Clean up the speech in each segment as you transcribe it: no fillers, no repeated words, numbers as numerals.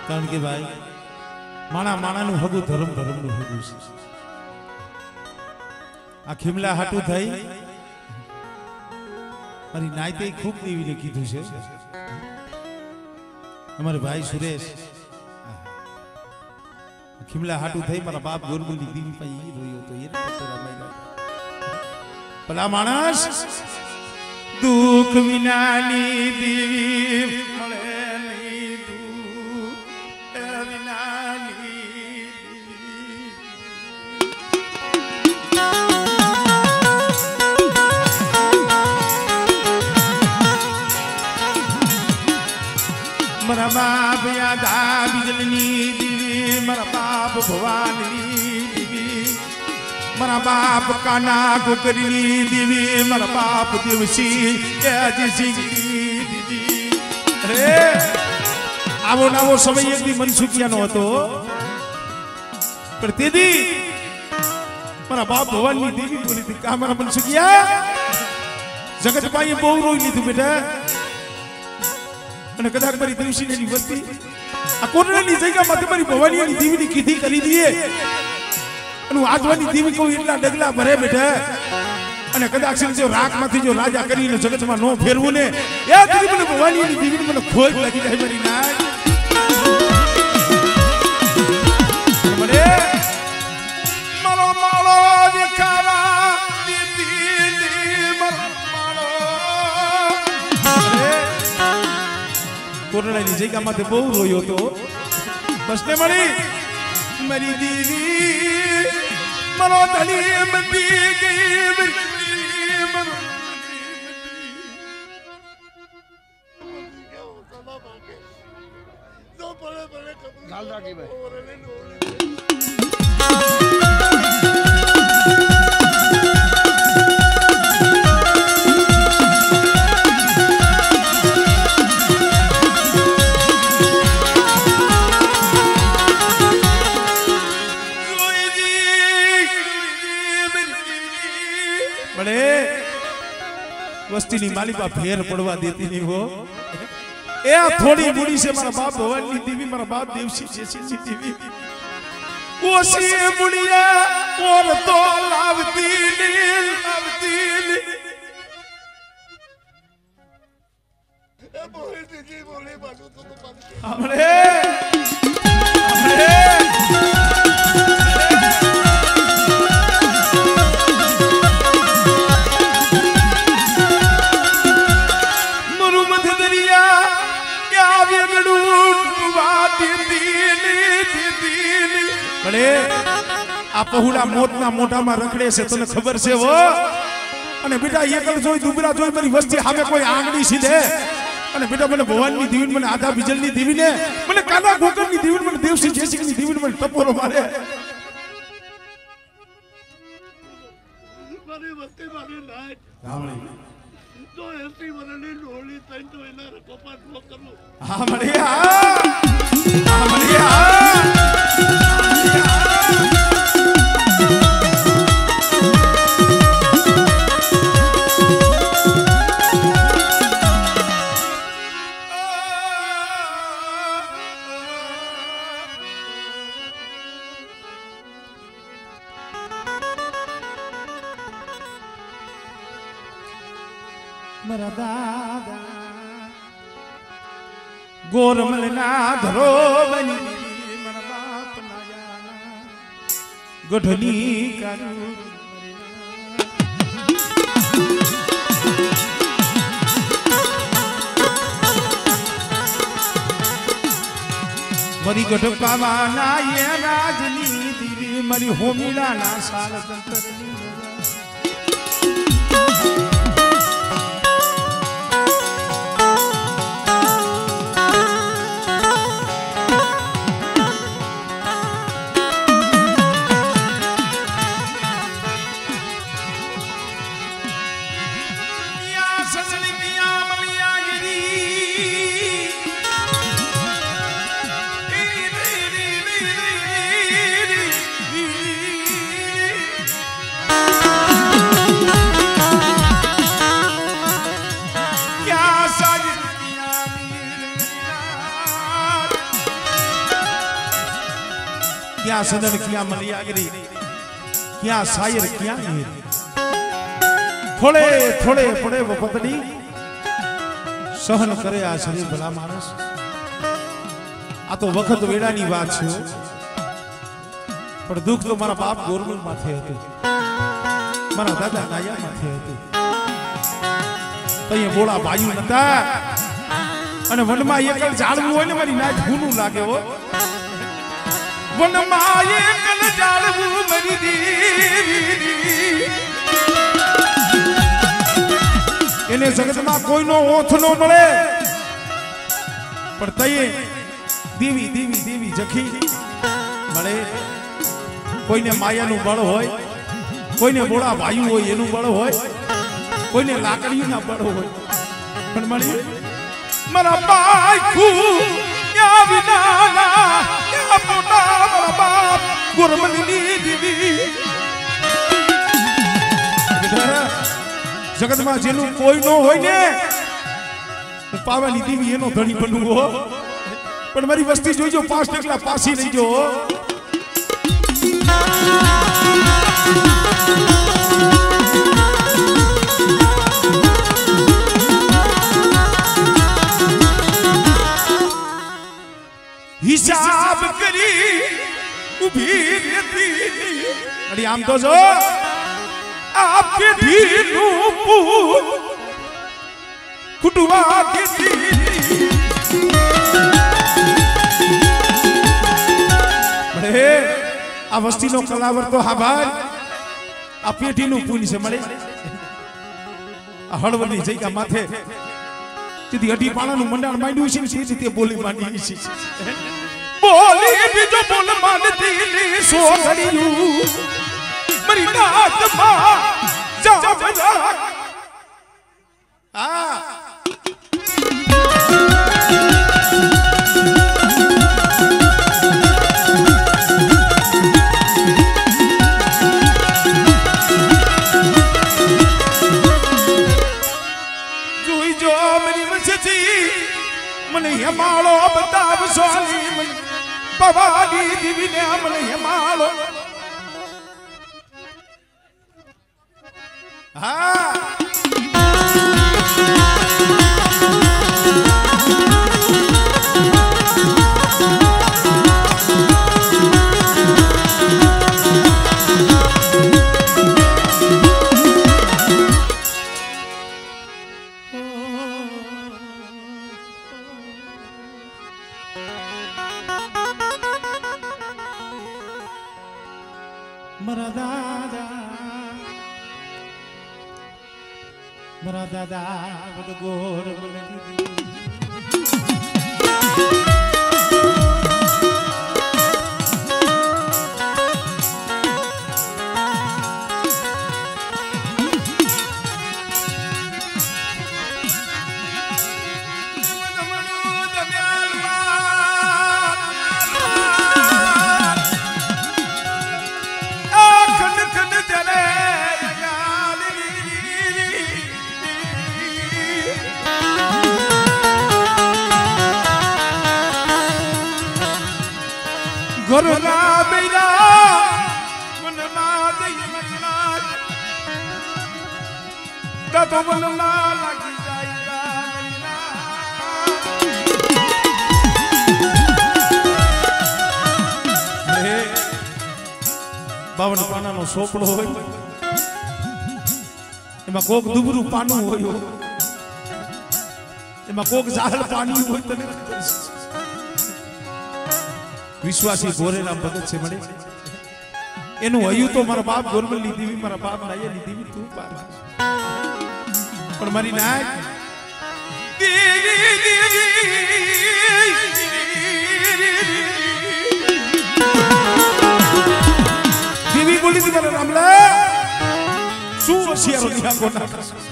कारण के भाई माणा माणा नु हगु धर्म धर्म नु हगु आ खिमला हाटू થઈ મારી નાઈતે ખૂબ દેવીને કીધું છે અમારે ભાઈ સુરેશ ખિમલા હાટુ થઈ મારા બાપ ગોરબુલની દેવી પાસે ઈ રોયો તો એ પતરા માર્યા ભલા માણસ દુઃખ વિનાની દેવી મળે નહીં દુઃખ વિનાની मरा बाप यादा बिजलनी दीवी मरा बाप भवानी दीवी मरा बाप काना कुकरनी दीवी मरा बाप देवसी दीदी अरे आवो नावो समय एक दी मनसुखिया नो हतो पर तेदी मरा बाप भवानी देवी बोली थी का मरा मनसुखिया जगत पाई बहु रोई ली तू बेटा અને કદાચ મારી દેવસીની વસ્તી આ કોરડાની જગ્યામાં તમારી ભવાનીની દેવીની કીધી કરી દઈએ અને આજવાની દેવી કોઈ એટલા ડગલા ભરે બેઠે અને કદાચ જો રાખમાંથી જો રાજા કરીને જગતમાં નો ફેરવું ને એ ગરીબને ભવાનીની દેવીને મને ખોજ લાગી જાય મારી નાક મને મારો માળો દેખાવા कोरोनाની જગ્યામાં બહુ રોયો તો બસ ને મળી મારી દીવી મરો તલી મતી ગઈ गाल राखी भाई वस्ती नी मालिका फेर पड़वा देती नहीं हो ए थोड़ी बुढ़ी से मारा बाप भवानी देवी मारा बाप देवसी जैसी देवी वो सी बुढ़िया और तो लावती हमरे आ पहुड़ा मोटना मोटा में रखड़े से तने खबर से वो अने बेटा एकल जोई दुबरा जोई मारी वस्ती हामे कोई आंगड़ी सीधे अने बेटा मने भवानी देवी मने आधा बिजलनी देवी ने मने काना गोकरनी देवी मने देवसी जयसिंहनी देवी मने टपोरो मारे मारी वस्ती मारी नाय रामणी तो ऐसी मरने लोली तई तो एना कपाट नो करो हां मणिया हां मणिया मरा दादा गोरमल ना धरो बनी मरा बाप ना जाना गठनी करू मरी गठ पावाना ये राजनी देवी मरी होमीला ना साल संतरनी क्या सदन क्या मलियागिरी क्या शायर क्या हीर थोड़े थोड़े पड़े वो पतड़ी सहन करे आ शरीर भला मानस आ तो वखत वेड़ानी बात छे पर दुख तो मारा बाप गवर्नमेंट माथे हतुं मारा दादा नाया माथे हतुं तई बोला भाईओ नता अने वनमा एकल झाड़વું હોય ને મારી નાચ ભૂનું લાગે હો વનમાં એકલ ઝાડવું મારી દેવી એને જગતમાં કોઈનો ઓથ નો મળે પણ તઈએ દેવી દેવી દેવી જખી મળે કોઈને માયાનું બળ હોય કોઈને બોળા ભાઈઓ હોય એનું બળ હોય કોઈને લાકડીના બળ હોય પણ મળી मरा बाइकू या विनाना या पोटा मरा बाप गुरमनी दीवी जगत में जेनु कोई नो होय ने पावानी दीवी एनो धणी बनू हो पण मारी वस्ती जोईजो 5 टकला पासी नहीं जो हिसाब करी उभी रहती अरे आम तो जो आपके धीरू कुटुआ देती बड़े अवस्थी नो कलावर तो हबार आ पेटी नु पूनी से मळे आ हळवनी जईका माथे ती अडी पाणा नु मंडाण मांड्યું છે ને તે બોલી માંડી છે बोली भी जो बोल मानती ली सो घड़ियू मरी नात मां जा बजा जोई जो मेरी मस्ती मने हमारो बताव सोली मन पवानी दिवी ने हमने हमारो हाँ मरा दादा बड़ गोर घरना बेरा मनमा दई मजना दा तो मनमा लगी जाएगा मरीना ए बावन पाना नो सोपड़ो होय एमा कोक दुबरू पानु होयो एमा कोक जाहल पानी होय तने विश्वासी गोरेराम भगत से मळे एनु हयु तो मारा बाप गोरमल नी दीवी मारा बाप नाये नी दीवी तू पार पण मारी नाय दीवी दीवी दीवी बोली थी मारा रामला सु होशियार दिया कोना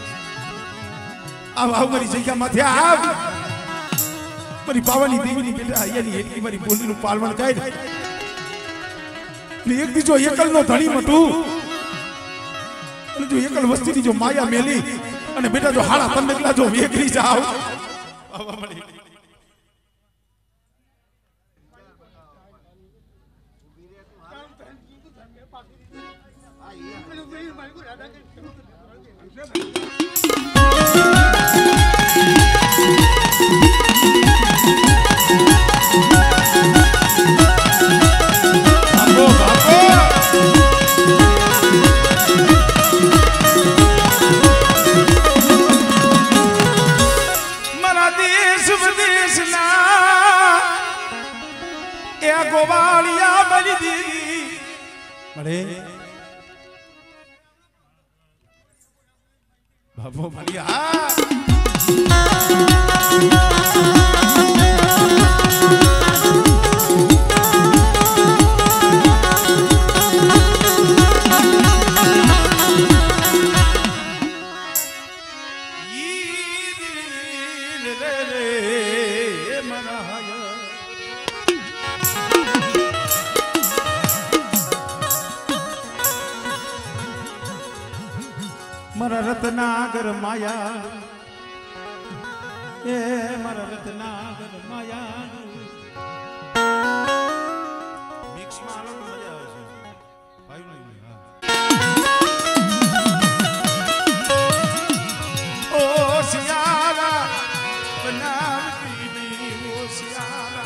अब आओ मारी जग्या माथे आव मरी पावानी देवी नी बेटा आयानी एटली मारी बोली नु पालवण काय ने एक दी जो एकल नो धणी मटू जो एकल वस्ती नी जो माया मेली अने बेटा जो हाड़ा तंदकला जो वेगरी जाओ बाबा मળી गोवालिया बनी दी बड़े बाबू बढ़िया मरा रत्नागर माया ए मरा रत्नागर माया मिक्स में अलग मजा આવે છે ભાઈ નહીં ઓ સિયારા બનાવતી ની ઓ સિયારા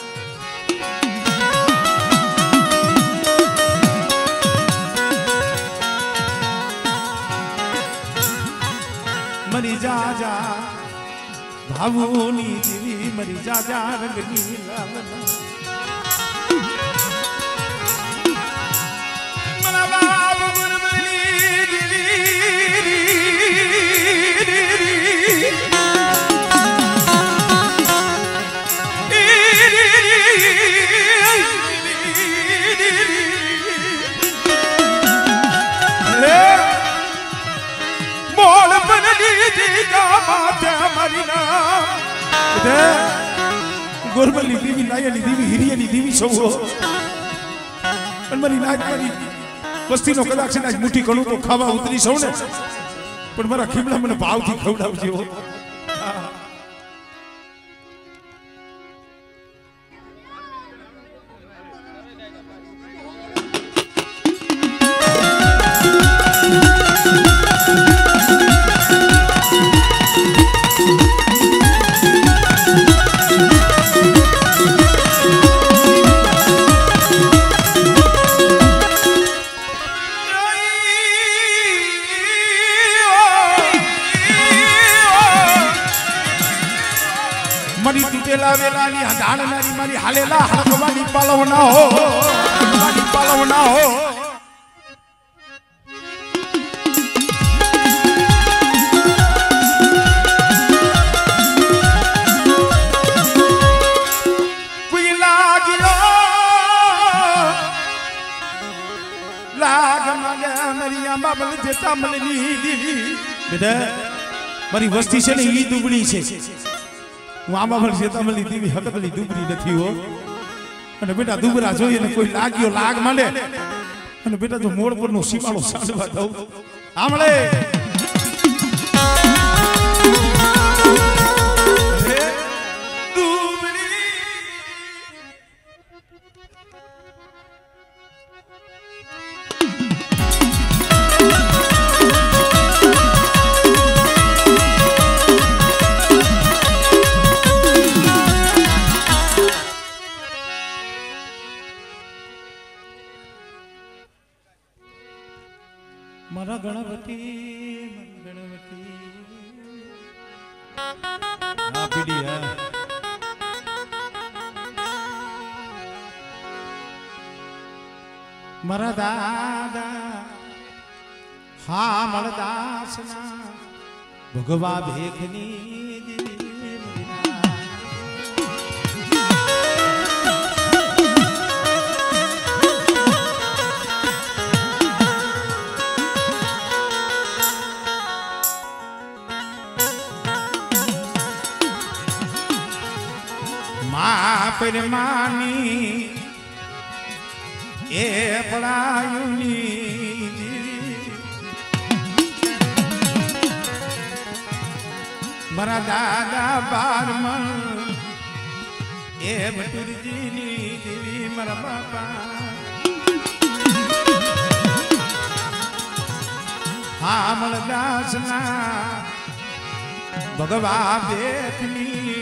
मरी जा जा भावोनी देवी मरी जा जा रंगनी लालना मना बाब गुरबली देवी गोरबली दीवी नायली दीवी हिरियली दीवी सौ पण मरी नाज मारी वस्ती नो कदाच से नाज मुठी कणु तो खावा उतरी सौ ने पण मारा खीमला मने भाव थी खवडावजे हो मरी टूटेला वेलानी हजान नारी मारी हालेला हरकवानी पालवना हो हरकवानी पालवना हो कोई लागियो लाग मागे मरिया बाबल जेता मलनी बेटा मारी वस्ती से ने ई दुबड़ी छे वामा भल जेता मली दीवी हकतली दुबरी नथी हो અને બેટા દુબરા જોઈએ ને કોઈ લાગ્યો લાગ માંડે અને બેટા જો મોડ પરનો સીમાડો સાંડવા દઉં આમળે मरा गणपति हाँ पीढ़िया मरा दादा हाँ मरदासना भगवा भेखनी परमानी ए पड़ायुनी मरा दादा बारमन ए भटुरजी नी देवी मरा बापा हामलदासना भगवा देखनी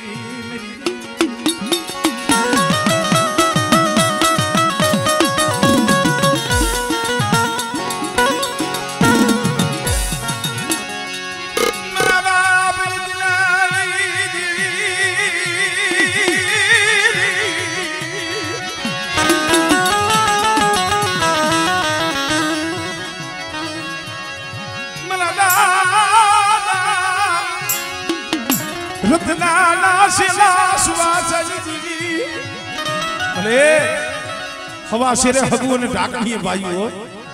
हवा शेरे हगु ने ढाकनी है भाई हो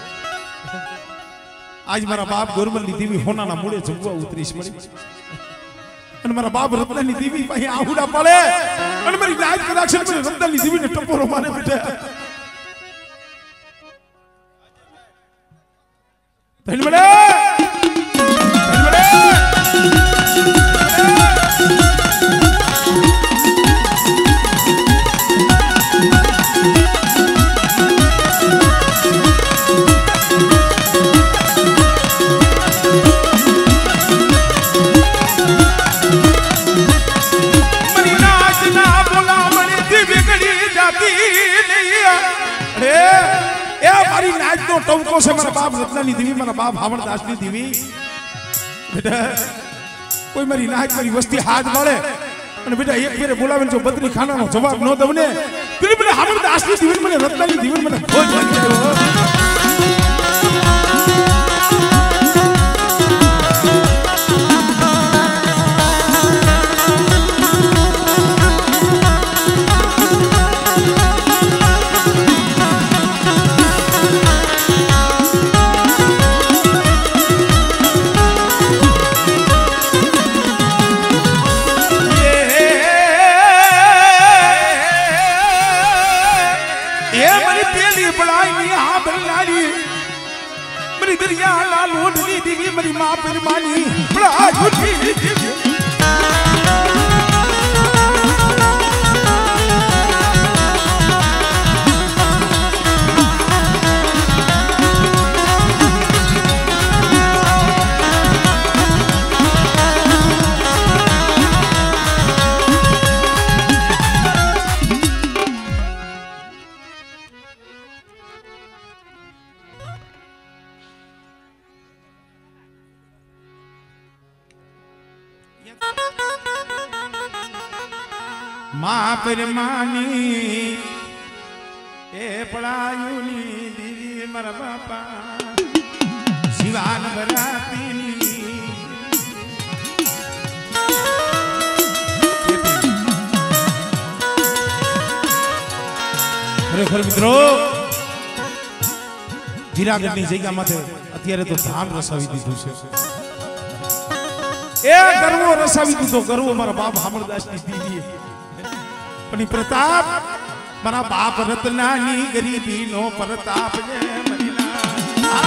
आज मारा बाप गोरमल नी देवी होना ना मुड़े जंगवा उतरी स्मरी अन मारा बाप रत्न नी देवी भाई आहुड़ा पड़े अन मेरी लाइफ कनेक्शन में रत्न नी देवी ने टप्पोरो मारे बेटे पहले बड़े टोंको से मेरा बाप रत्ना नी देवी मेरा बाप हावड़दास नी देवी बेटा कोई मेरी नाक मेरी वस्ती हाथ मारे અને બેટા એક ફેરે બોલાવે જો બદરી ખાનાનો જવાબ ન દઉને પેલી મને હાવડદાસ ની દેવી મને રત્ના ની દેવી મને ખોજ લાગી ગયો मेरी माँ फिर मानी बड़ा झूठी माँ पर मानी ए पड़ायूनी दीदी मर बापा शिवान बरातीनी खरेखर मित्रों જીરાગઢની જગ્યા માથે અત્યારે તો ધાન રસાવી દીધું છે એ ગરવો રસાવી દીધો ગરવો મારા બાપ હામળદાસની દીદી પણ પ્રતાપ મારા બાપ રત્નાની ગરીબીનો પ્રતાપ ને મરીના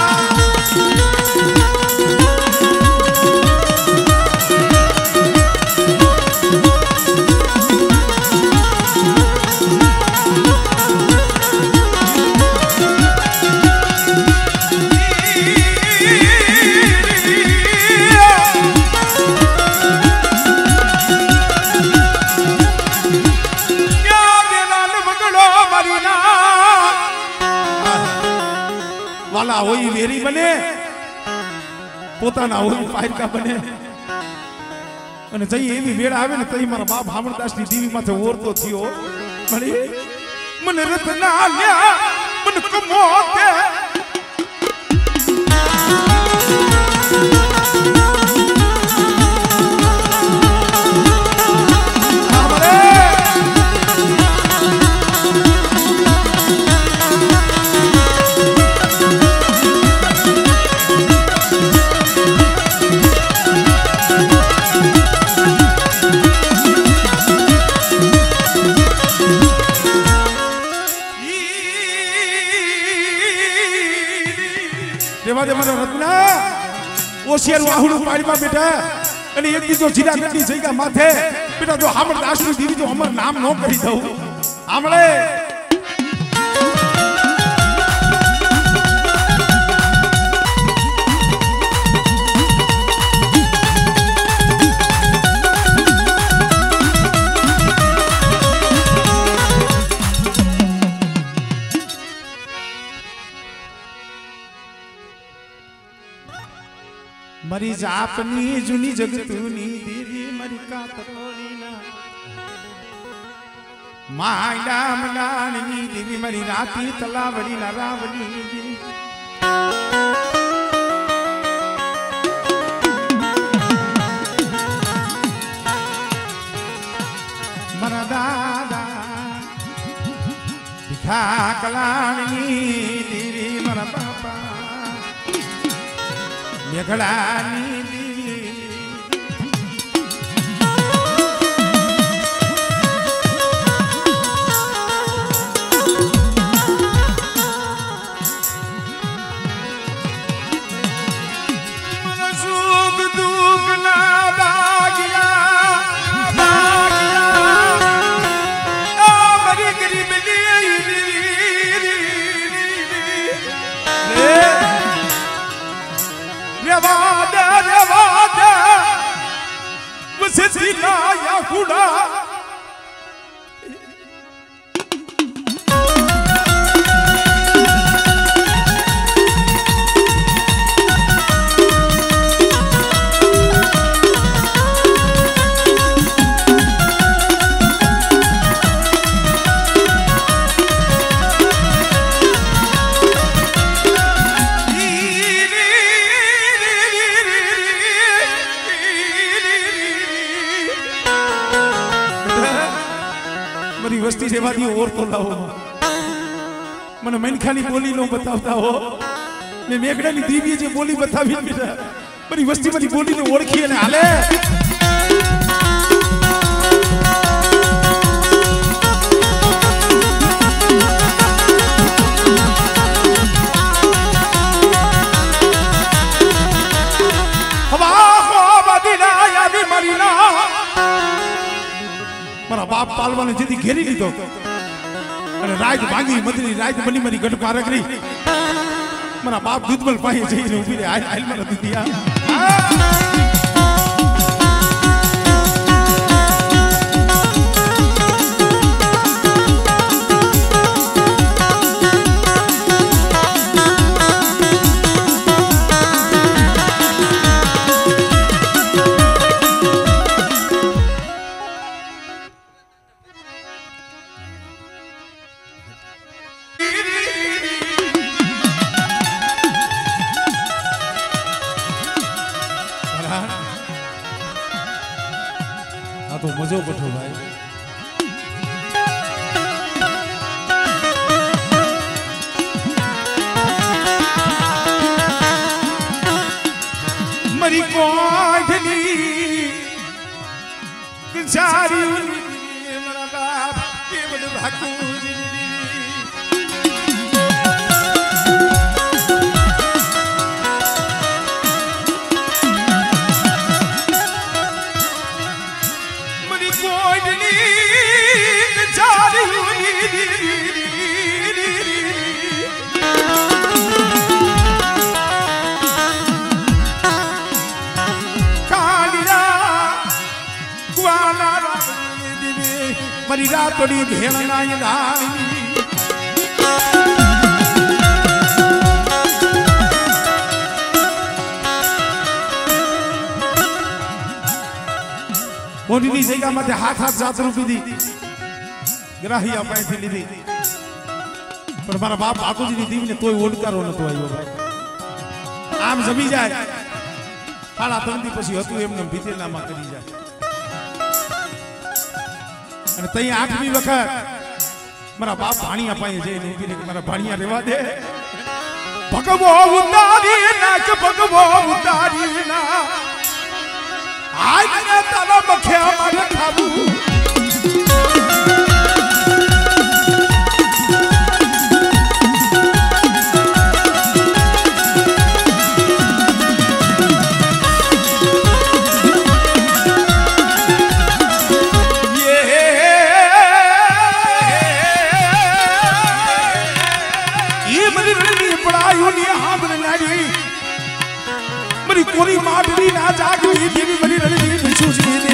वाला होई वेरी बने पोताना होई पायका बने અને જઈ એવી વેળ આવે ને તઈ મારા બાપ હામળદાસની દેવી માથે ઓરતો થયો મળી મને રત્ના લ્યા મન કમોતે रत्ना ओशियर वाहुड़ पाड़ी में बेटा અને એક બીજો જીરાગઢની જગ્યા માથે બેટા જો હામળદાસની દેવી જો અમર નામ નો કરી દઉં હામળે मरी जापनी जुनी जगतूनी देवी मरी कातरोनी ना मायला मनानी देवी मरी राती तलावड़ी ना रावणी मरा दादा दिखा कलानी देवी मरा पापा मेघड़ानी या हुड़ा वस्ती सेवा दी और तो लाओ मन मनखानी बोली नो बतावता हो ने मेघड़ानी दीवी जे बोली बतावी बेटा मरी वस्ती मरी बोली ने ओळखी ने हाले हवा हो बदिला या भी मरीना मारा बाप पालवाने जीती घेरी लीधो अने राज भागी मदरी राज बनी मरी गट पारकरी मारा बाप दूधबल पाए जईने ऊभी रे आइल मारा दीदिया तो मजो कठो भाई मरी कोठली सारी मरा बाप केवल भाकुरी मरी रातोड़ी भेड़ नाय दानी मोनी जगह मते हाथ हाथ जात रूपी दी ग्राही पाए थी लीधी पर मारा बाप आकुजी नी दीवी ने तोय ओडकारो नतो आयो भाई आम जमी जाए हाड़ा तंदी पछी हतु एमने भीतेरनामा करी जाए અને તઈ આઠમી વખત મારા બાપ ભાણિયા પાએ જઈને ઊભી રહી મારા ભાણિયા રહેવા દે ભગવો ઉતારી નાખ ભગવો ઉતારી ના આજ ને તારા મખ્યા મારે ખાવું कोरी माटरी ना जागी देवी बनी रली बिछुसी देवी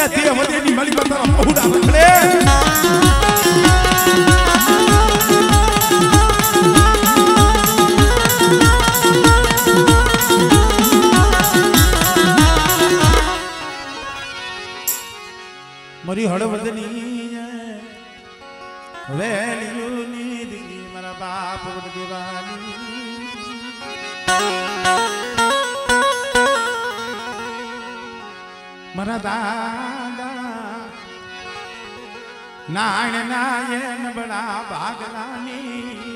તે વધેની મારી માતા પહોડા રખડે મારી હળવદની વેલીઓની દીદી મારા બાપ દેવાની મારા દાદા નાયણ નાયન બડા ભાગલાની